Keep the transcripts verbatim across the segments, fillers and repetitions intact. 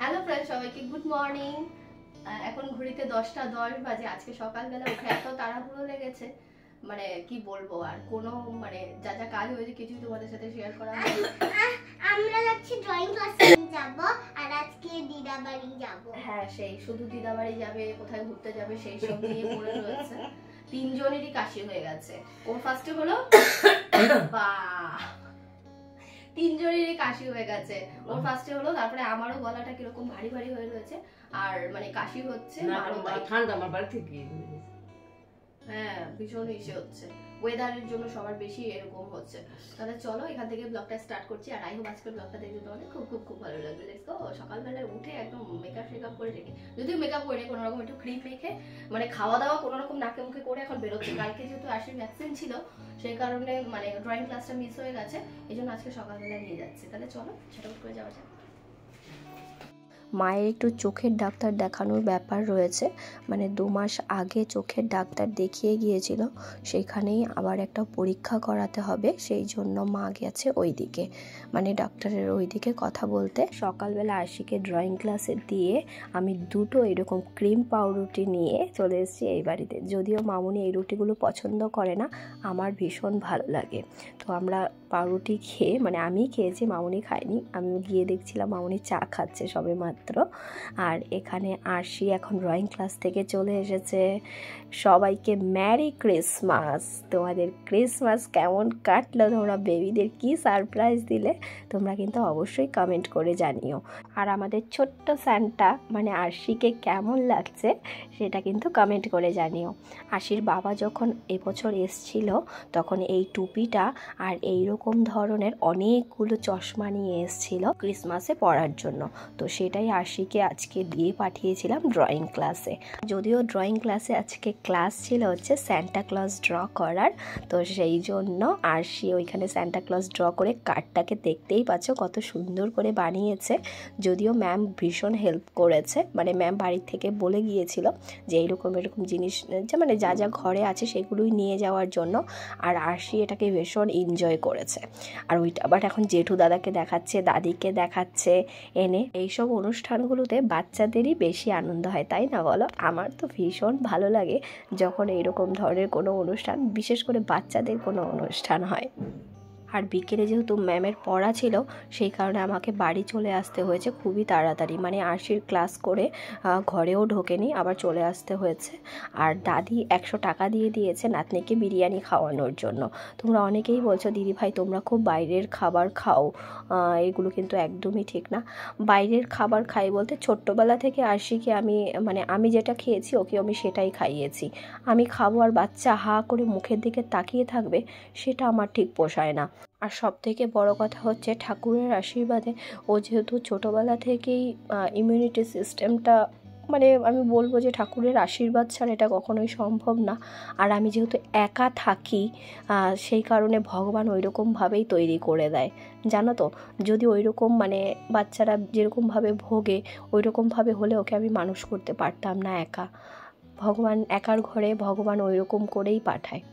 Hello friends, সবাইকে good morning. এখন ঘড়িতে দশটা দশ বাজে। আজকে সকালবেলা উঠে এত তাড়াহুড়ো লেগেছে, মানে কি বলবো। আর কোনো মানে যা যা কাজ হয়েছে কিছুই তোমাদের সাথে শেয়ার করা হয়নি। আমরা যাচ্ছি ড্রয়িং ক্লাসে যাব, আর আজকে দিদা বাড়ি যাব। হ্যাঁ, সেই শুধু দিদা বাড়ি যাবে, কোথায় ঘুরতে যাবে সেই সব নিয়ে পড়ে রয়েছে। তিনজনেরই কাশি হয়ে গেছে। ওর ফার্স্টে হলো বাহ তিনজনেরই কাশি হয়ে গেছে। ওর ফার্স্টে হলো, তারপরে আমারও গলাটা কিরকম ভারী ভারী হয়ে রয়েছে, আর মানে কাশি হচ্ছে। ঠান্ডা আমার বাড়ি থেকে হ্যাঁ, ভীষণ ইসে হচ্ছে, ওয়েদারের জন্য সবার বেশি এরকম হচ্ছে। তাহলে চলো এখান থেকে ব্লগটা স্টার্ট করছি। আর আই হোপ আজকের ব্লগটা দেখতে তোমাদের খুব খুব খুব ভালো লাগবে। Let's go. সকালবেলায় উঠে একদম মেকআপ শেকআপ করে রেখে, যদিও মেকআপ করে কোনো রকম একটু ক্রিম মেখে, মানে খাওয়া দাওয়া কোনো রকম নাকে মুখে করে এখন বেরোচ্ছে। কালকে যেহেতু আশির ভ্যাকসিন ছিল, সেই কারণে মানে ড্রয়িং ক্লাসটা মিস হয়ে গেছে, এই জন্য আজকে সকালবেলা নিয়ে যাচ্ছে। তাহলে চলো সেটা করে যাওয়া যাক। মায়ের একটু চোখের ডাক্তার দেখানোর ব্যাপার রয়েছে, মানে দু মাস আগে চোখের ডাক্তার দেখিয়ে গিয়েছিল, সেখানেই আবার একটা পরীক্ষা করাতে হবে, সেই জন্য মা গেছে ওই দিকে, মানে ডাক্তারের ওই দিকে কথা বলতে। সকালবেলা আশিকে ড্রয়িং ক্লাসে দিয়ে আমি দুটো এরকম ক্রিম পাউরুটি নিয়ে চলে এসেছি এই বাড়িতে। যদিও মামুনি এই রুটিগুলো পছন্দ করে না, আমার ভীষণ ভালো লাগে। তো আমরা পাউরুটি খেয়ে, মানে আমি খেয়েছি, মামুনি খায়নি। আমি গিয়ে দেখছিলাম মামুনি চা খাচ্ছে সবে মাত্র। আর এখানে আরশি এখন ড্রয়িং ক্লাস থেকে চলে এসেছে। সবাইকে ম্যারি ক্রিসমাস। তোমাদের ক্রিসমাস কেমন কাটলো, তোমরা বেবিদের কি সারপ্রাইজ দিলে, তোমরা কিন্তু অবশ্যই কমেন্ট করে জানিও। আর আমাদের ছোট্ট স্যান্টা মানে আরশিকে কেমন লাগছে সেটা কিন্তু কমেন্ট করে জানিও। আরশির বাবা যখন এবছর এসছিল, তখন এই টুপিটা আর এইরকম ধরনের অনেকগুলো চশমা নিয়ে এসছিল ক্রিসমাসে পরার জন্য। তো সেটাই আরশিকে আজকে দিয়ে পাঠিয়েছিলাম ড্রয়িং ক্লাসে। যদিও ড্রয়িং ক্লাসে আজকে ক্লাস ছিল হচ্ছে স্যান্টা ক্লজ ড্র করার, তো সেই জন্য আরশি ওইখানে স্যান্টা ক্লজ ড্র করে কার্ডটাকে দেখতেই পাচ্ছ কত সুন্দর করে বানিয়েছে। যদিও ম্যাম ভীষণ হেল্প করেছে, মানে ম্যাম বাড়ির থেকে বলে গিয়েছিল যে এইরকম এরকম জিনিস, যে মানে যা যা ঘরে আছে সেগুলোই নিয়ে যাওয়ার জন্য। আর আরশি এটাকে ভীষণ এনজয় করেছে। আর ওইটা আবার এখন জেঠু দাদাকে দেখাচ্ছে, দাদিকে দেখাচ্ছে এনে। এইসব অনুষ্ঠানগুলোতে বাচ্চাদেরই বেশি আনন্দ হয়, তাই না বলো? আমার তো ভীষণ ভালো লাগে যখন এইরকম ধরনের কোনো অনুষ্ঠান, বিশেষ করে বাচ্চাদের কোনো অনুষ্ঠান হয়। আর বিকেলে যেহেতু ম্যামের পড়া ছিল, সেই কারণে আমাকে বাড়ি চলে আসতে হয়েছে খুবই তাড়াতাড়ি, মানে আরশির ক্লাস করে ঘরেও ঢোকেনি, আবার চলে আসতে হয়েছে। আর দাদি একশো টাকা দিয়ে দিয়েছে নাতনিকে বিরিয়ানি খাওয়ানোর জন্য। তোমরা অনেকেই বলছো দিদি ভাই তোমরা খুব বাইরের খাবার খাও, এগুলো কিন্তু একদমই ঠিক না। বাইরের খাবার খাই বলতে, ছোট্টবেলা থেকে আরশিকে আমি মানে আমি যেটা খেয়েছি ওকে আমি সেটাই খাইয়েছি। আমি খাবো আর বাচ্চা হা করে মুখের দিকে তাকিয়ে থাকবে, সেটা আমার ঠিক পোষায় না। আর সব থেকে বড়ো কথা হচ্ছে ঠাকুরের আশীর্বাদে ও যেহেতু ছোটোবেলা থেকেই ইমিউনিটি সিস্টেমটা, মানে আমি বলবো যে ঠাকুরের আশীর্বাদ ছাড়া এটা কখনোই সম্ভব না। আর আমি যেহেতু একা থাকি, সেই কারণে ভগবান ওই রকমভাবেই তৈরি করে দেয়, জানো তো। যদি ওই রকম মানে বাচ্চারা যেরকমভাবে ভোগে, ওই রকমভাবে হলে ওকে আমি মানুষ করতে পারতাম না একা। ভগবান একার ঘরে ভগবান ওই রকম করেই পাঠায়।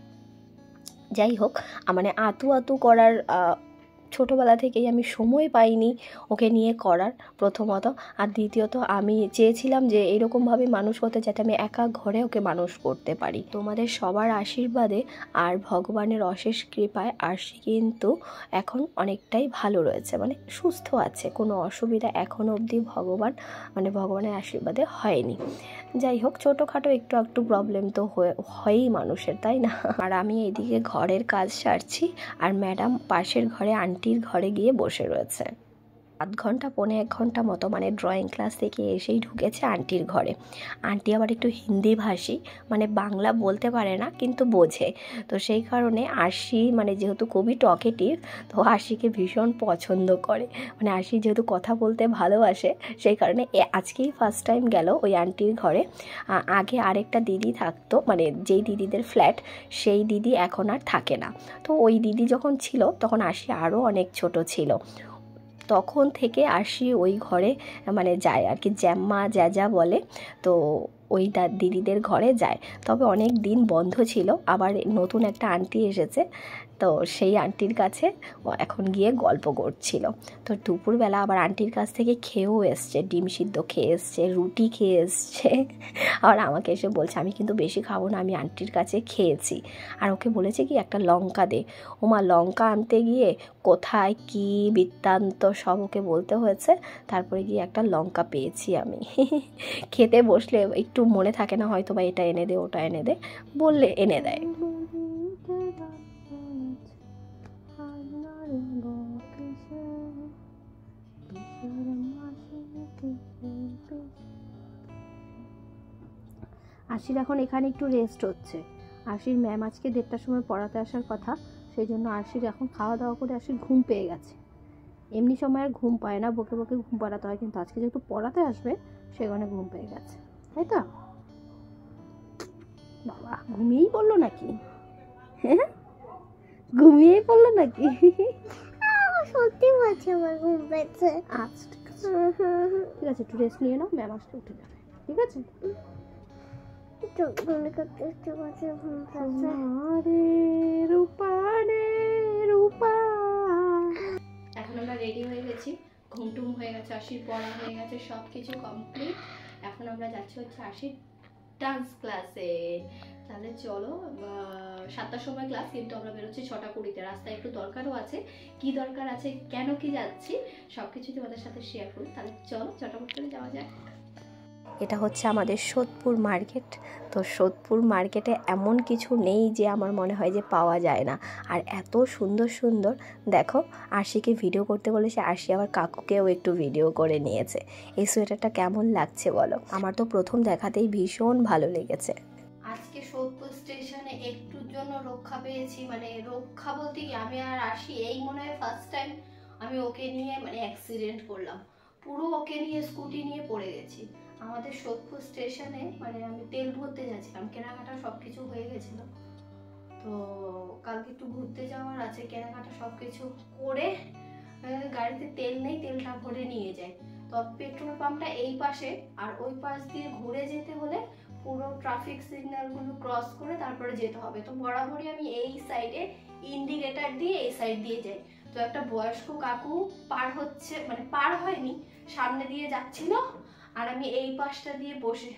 যাই হোক, মানে আতু আতু করার ছোটোবেলা থেকেই আমি সময় পাইনি ওকে নিয়ে করার, প্রথমত। আর দ্বিতীয়ত আমি চেয়েছিলাম যে এইরকমভাবে মানুষ করতে, যাতে আমি একা ঘরে ওকে মানুষ করতে পারি। তোমাদের সবার আশীর্বাদে আর ভগবানের অশেষ কৃপায় আরশি কিন্তু এখন অনেকটাই ভালো রয়েছে, মানে সুস্থ আছে, কোনো অসুবিধা এখনও অবধি ভগবান মানে ভগবানের আশীর্বাদে হয়নি। যাই হোক, ছোটোখাটো একটু একটু প্রবলেম তো হয়ই মানুষের, তাই না? আর আমি এইদিকে ঘরের কাজ সারছি, আর ম্যাডাম পাশের ঘরে আন্টির ঘরে গিয়ে বসে রয়েছে। আধ ঘন্টা পৌনে এক ঘন্টা মতো মানে ড্রয়িং ক্লাস থেকে এসেই ঢুকেছে আন্টির ঘরে। আন্টি আবার একটু হিন্দি ভাষী, মানে বাংলা বলতে পারে না কিন্তু বোঝে। তো সেই কারণে আরশি মানে যেহেতু খুবই টকেটিভ, তো আরশিকে ভীষণ পছন্দ করে, মানে আরশি যেহেতু কথা বলতে ভালোবাসে, সেই কারণে আজকেই ফার্স্ট টাইম গেল ওই আন্টির ঘরে। আগে আরেকটা দিদি থাকতো, মানে যেই দিদিদের ফ্ল্যাট, সেই দিদি এখন আর থাকে না। তো ওই দিদি যখন ছিল তখন আরশি আরও অনেক ছোট ছিল। তখন থেকে আরশি ওই ঘরে মানে যায় আর কি, জ্যাম্মা জ্যাজা বলে, তো ওই দিদিদের ঘরে যায়। তবে অনেক দিন বন্ধ ছিল, আবার নতুন একটা আন্টি এসেছে, তো সেই আন্টির কাছে ও এখন গিয়ে গল্প করছিল। তো দুপুরবেলা আবার আন্টির কাছ থেকে খেয়েও এসছে, ডিম সিদ্ধ খেয়ে এসছে, রুটি খেয়ে এসছে। আর আমাকে এসে বলছে আমি কিন্তু বেশি খাবো না, আমি আন্টির কাছে খেয়েছি। আর ওকে বলেছে কি একটা লঙ্কা দে। ওমা লঙ্কা আনতে গিয়ে কোথায় কি বৃত্তান্ত সব ওকে বলতে হয়েছে, তারপরে গিয়ে একটা লঙ্কা পেয়েছি আমি। খেতে বসলে একটু মনে থাকে না হয়তো বা এটা এনে দে ওটা এনে দে, বললে এনে দেয়। আশির এখন এখানে একটু রেস্ট হচ্ছে। আশির ম্যাম আজকে দেড়টার সময় পড়াতে আসার কথা, সেই জন্য আশির এখন খাওয়া দাওয়া করে আশির ঘুম পেয়ে গেছে। এমনি সময় আর ঘুম পায় না, বকে বকে ঘুম পাড়াতে হয়, কিন্তু আজকে যেহেতু পড়াতে আসবে সেখানে ঘুম পেয়ে গেছে, তাই তো? বাবা ঘুমিয়েই পড়লো নাকি? হ্যাঁ ঘুমিয়েই পড়লো নাকি? সত্যি বলছি আমার ঘুম পেয়েছে। আচ্ছা ঠিক আছে, ঠিক আছে একটু রেস্ট নিয়ে নাও, ম্যাম আসলে উঠে যাবে, ঠিক আছে? মনে করতে ইচ্ছে করছে ঘুম পেয়েছে। এখন আমরা রেডি হয়ে গেছি, ঘুমটুম হয়ে গেছে, আশির পড়া হয়ে গেছে, সব কিছু কমপ্লিট। এখন আমরা যাচ্ছি হচ্ছে আশির ডান্স ক্লাসে। তাহলে চলো, সাতটার সময় ক্লাস, কিন্তু আমরা বেরোচ্ছি ছটা কুড়িতে। রাস্তায় একটু দরকারও আছে, কি দরকার আছে, কেন কি যাচ্ছি, সব কিছু তোমাদের সাথে শেয়ার করি। তাহলে চলো চটাপট করে যাওয়া যায়। এটা হচ্ছে আমাদের সোদপুর মার্কেট। তো সোদপুর মার্কেটে এমন কিছু নেই যে আমার মনে হয় যে পাওয়া যায় না, আর এত সুন্দর সুন্দর। দেখো আশিকে ভিডিও করতে বলেছে, আশি আবার কাকুকেও একটু ভিডিও করে নিয়েছে। এই সোয়েটারটা কেমন লাগছে বলো? আমার তো প্রথম দেখাতেই ভীষণ ভালো লেগেছে। আজকে সোদপুর স্টেশনে একটুর জন্য রক্ষা পেয়েছি, মানে রক্ষা বলতে কি আমি আর আশি এই মনে হয় ফার্স্ট টাইম আমি ওকে নিয়ে মানে অ্যাক্সিডেন্ট করলাম, পুরো ওকে নিয়ে স্কুটি নিয়ে পড়ে গেছি। আমাদের সোদপুর স্টেশনে মানে আমি তেল ভরতে যাচ্ছিলাম, কেনাকাটা সব কিছু হয়ে গেছিলো, তো কালকে একটু ঘুরতে যাওয়ার আছে, কেনাকাটা সব কিছু করে গাড়িতে তেল নেই, তেলটা ভরে নিয়ে যাই। তো পেট্রোল পাম্পটা এই পাশে, আর ওই পাশ দিয়ে ঘুরে যেতে হলে পুরো ট্রাফিক সিগন্যালগুলো ক্রস করে তারপরে যেতে হবে। তো বরাবরই আমি এই সাইডে ইন্ডিকেটার দিয়ে এই সাইড দিয়ে যাই। তো একটা বয়স্ক কাকু পার হচ্ছে, মানে পার হয়নি, সামনে দিয়ে যাচ্ছিল, আর আমি এই পাশটা দিয়ে বসে,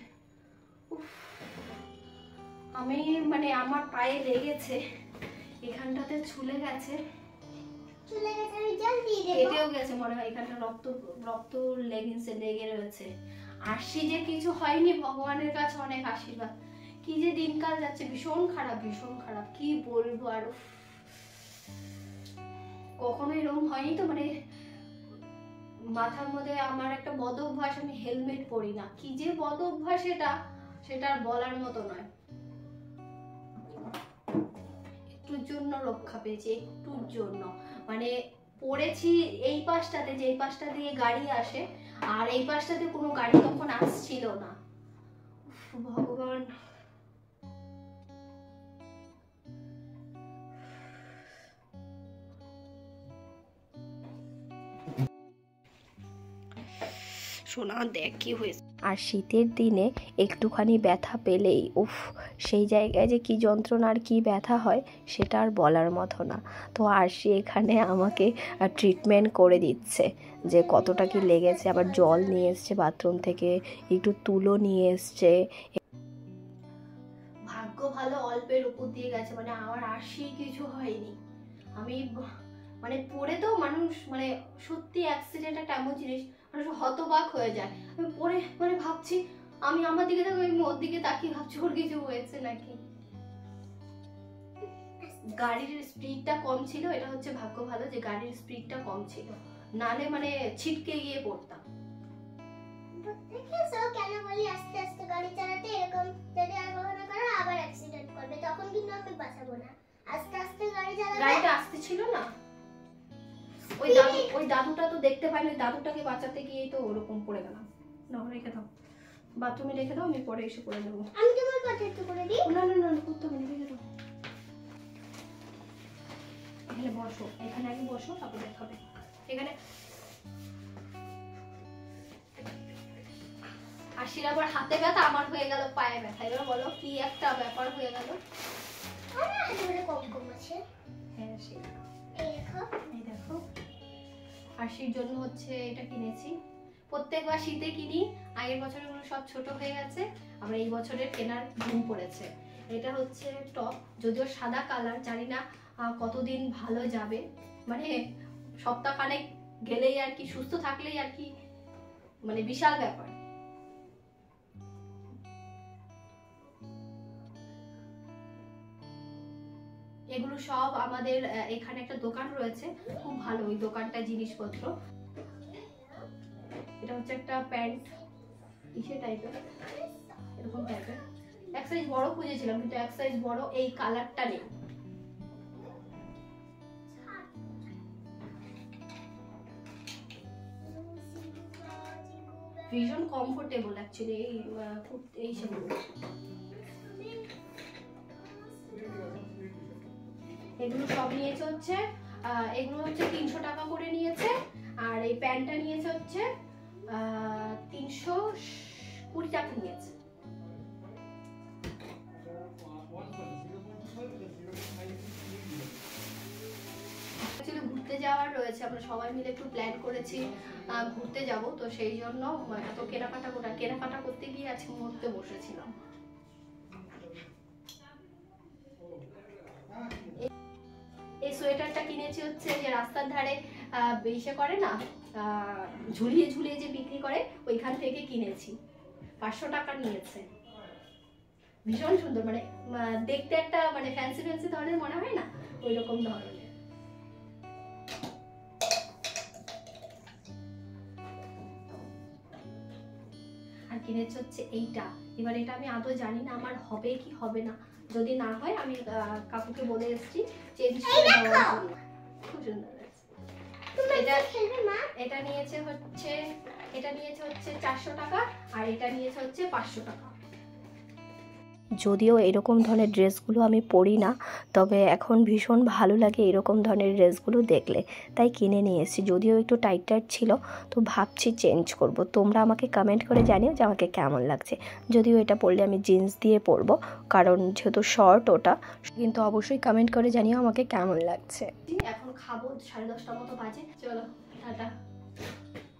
আমি মানে আমার পায়ে লেগেছে, এখানটাতে ছুলে গেছে, চলে গেছে, আমি জল দিয়ে দেব। কেটেও গেছে মনে হয়, এখানটা রক্ত রক্ত লেগেছে, লেগে রয়েছে। আশি যে কিছু হয়নি, ভগবানের কাছে অনেক আশীর্বাদ। কি যে দিনকাল যাচ্ছে, ভীষণ খারাপ ভীষণ খারাপ, কি বলবো আর। কখনো এরকম হয়নি তো, মানে মাথার মধ্যে আমার একটা বদ অভ্যাস, আমি হেলমেট পরি না, কি যে বদ অভ্যাস এটা, সেটা আর বলার মতো নয়। একটুর জন্য রক্ষা পেয়েছি, একটুর জন্য, মানে পড়েছি এই পাশটাতে, যে এই পাশটা দিয়ে গাড়ি আসে, আর এই পাশটাতে কোনো গাড়ি তখন আসছিল না। ভগবান, সোনা দেখ কি হয়েছে। আর শীতের দিনে একটুখানি ব্যথা পেলেই উফ, সেই জায়গায় যে কি যন্ত্রণা আর কি ব্যথা হয় সেটা আর বলার মতো না। তো আরশি এখানে আমাকে ট্রিটমেন্ট করে দিচ্ছে যে কতটা কি লেগেছে, আবার জল নিয়ে এসছে বাথরুম থেকে, একটু তুলো নিয়ে এসছে। ভাগ্য ভালো অল্পের উপর দিয়ে গেছে, মানে আমার আরশি কিছু হয়নি। আমি মানে পড়ে তো মানুষ, মানে সত্যি অ্যাক্সিডেন্ট একটা এমন জিনিস, মানুষ হতবাক হয়ে যায়। আমি পড়ে মানে ভাবছি, আমি আমার দিকে তাকিয়ে, আমি ওর দিকে তাকিয়ে ভাবছি ওর কিছু হয়েছে নাকি। গাড়ির স্পিডটা কম ছিল, এটা হচ্ছে ভাগ্য ভালো যে গাড়ির স্পিডটা কম ছিল, নালে মানে ছিটকে গিয়ে পড়তাম। দেখেছো কেন বলি আস্তে আস্তে গাড়ি চালাতে, এরকম যদি আর কখনো করো আবার অ্যাক্সিডেন্ট করবে, তখন কিন্তু আমি বাঁচাবো না। আস্তে আস্তে গাড়ি চালাবে। গাড়িটা আসতে ছিল না, ওই দাদু ওই দাদুটা তো দেখতে পাইনি, ওই দাদুটাকে বাঁচাতে গিয়েই তো ওরকম পড়ে গেলাম। না রেখে দাও, বাথরুমে রেখে দাও, আমি পরে এসে করে নেবো। আমি তোমার পাশে একটু করে দিই। না না না করতে হবে না, রেখে দাও। এখানে বসো, এখানে আগে বসো, তারপর দেখাবে। এখানে আশির আবার হাতে ব্যথা, আমার হয়ে গেল পায়ে ব্যথা। এবার বলো কি একটা ব্যাপার হয়ে গেল। কম কম আছে। হ্যাঁ কিনেছি। এই দেখো এই দেখো আরশির জন্য হচ্ছে এটা কিনেছি। প্রত্যেকবার শীতে কিনি, আগের বছরগুলো সব ছোট হয়ে গেছে, আমরা এই বছরের কেনার ঘুম পড়েছে। এটা হচ্ছে টপ, যদিও সাদা কালার, জানি না কতদিন ভালো যাবে, মানে সপ্তাহখানেক গেলেই আর কি, সুস্থ থাকলেই আর কি, মানে বিশাল ব্যাপার। এগুলো সব আমাদের এখানে একটা দোকান রয়েছে, খুব ভালো ওই দোকানটা জিনিসপত্র। এটা হচ্ছে একটা প্যান্ট ইসে টাইপের, এরকম টাইপের, এক সাইজ বড় খুঁজেছিলাম কিন্তু এক সাইজ বড় এই কালারটা নেই। ভীষণ কমফোর্টেবল অ্যাকচুয়ালি এই এই সেগুলো। এগুলো সব নিয়েছে হচ্ছে এগুলো হচ্ছে তিনশো টাকা করে নিয়েছে, আর এই প্যান্টটা নিয়েছে হচ্ছে তিনশো কুড়ি টাকা নিয়েছে। ঘুরতে যাওয়ার রয়েছে, আমরা সবাই মিলে একটু প্ল্যান করেছি ঘুরতে যাব, তো সেই জন্য এত কেনাকাটা করে কেনাকাটা করতে গিয়ে আজকে মুহূর্তে বসেছিলাম। এই সোয়েটারটা কিনেছি হচ্ছে যে রাস্তার ধারে ইসে করে না, ঝুলিয়ে ঝুলিয়ে যে বিক্রি করে, ওইখান থেকে কিনেছি, পাঁচশো টাকা নিয়েছে। ভীষণ সুন্দর, মানে দেখতে একটা মানে ফ্যান্সি ফ্যান্সি ধরনের মনে হয় না, ওই রকম ধরনের। আর কিনেছে হচ্ছে এইটা, এবার এটা আমি আদৌ জানি না আমার হবে কি হবে না, যদি না হয় আমি কাকুকে বলে এসেছি চেঞ্জ করে দেওয়ার জন্য। খুব সুন্দর লাগছে। এটা এটা নিয়েছে হচ্ছে এটা নিয়েছে হচ্ছে চারশো টাকা, আর এটা নিয়েছে হচ্ছে পাঁচশো টাকা। যদিও এরকম ধরনের ড্রেসগুলো আমি পরি না, তবে এখন ভীষণ ভালো লাগে এরকম ধরনের ড্রেসগুলো দেখলে, তাই কিনে নিয়ে এসেছি। যদিও একটু টাইট টাইট ছিল, তো ভাবছি চেঞ্জ করব। তোমরা আমাকে কমেন্ট করে জানিও যে আমাকে কেমন লাগছে। যদিও এটা পরলে আমি জিন্স দিয়ে পরবো, কারণ যেহেতু শর্ট ওটা, কিন্তু অবশ্যই কমেন্ট করে জানিও আমাকে কেমন লাগছে। এখন খাবো, সাড়ে দশটা মতো বাজে, চলো টাটা।